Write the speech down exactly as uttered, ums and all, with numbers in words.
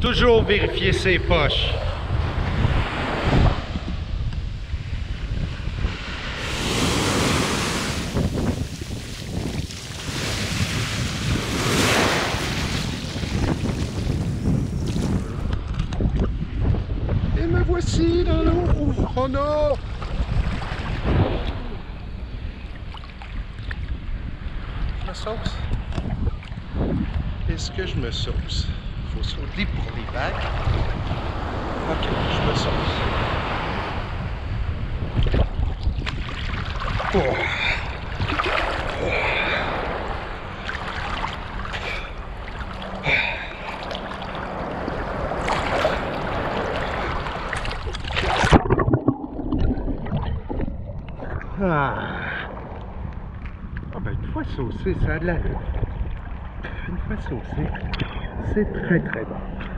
Toujours vérifier ses poches. Et me voici dans l'eau. Oh non! Je me sauce. Est-ce que je me sauce? Faut sauter pour les vagues. Ok, je me sauce. Oh. Oh. Ah. Ah ben une fois saucé, ça a de l'allure. Une fois saucé, c'est très très bon.